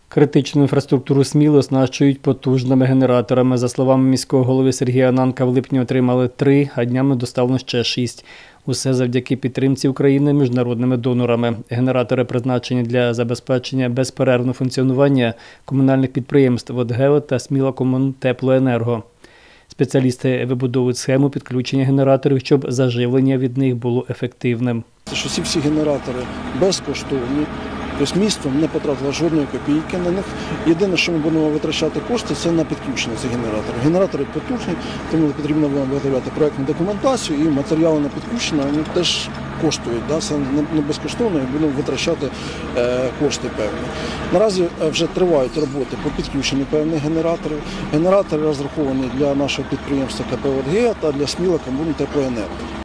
Критичну інфраструктуру Сміли оснащують потужними генераторами. За словами міського голови Сергія Ананка, в липні отримали 3, а днями доставлено ще 6. Усе завдяки підтримці України міжнародними донорами. Генератори призначені для забезпечення безперервного функціонування комунальних підприємств «Водгео» та «Смілакомунтеплоенерго». Спеціалісти вибудовують схему підключення генераторів, щоб заживлення від них було ефективним. Що ці всі генератори безкоштовні, тобто місто не потратило жодної копійки на них. Єдине, що ми будемо витрачати кошти, це на підключення цих генераторів. Генератори потужні, тому потрібно виготовляти проєктну документацію, і матеріали на підключення вони теж коштують. Це не безкоштовно, і будемо витрачати кошти певні. Наразі вже тривають роботи по підключенню певних генераторів. Генератори розраховані для нашого підприємства КП «Водгео» та для Смілакомунтеплоенерго.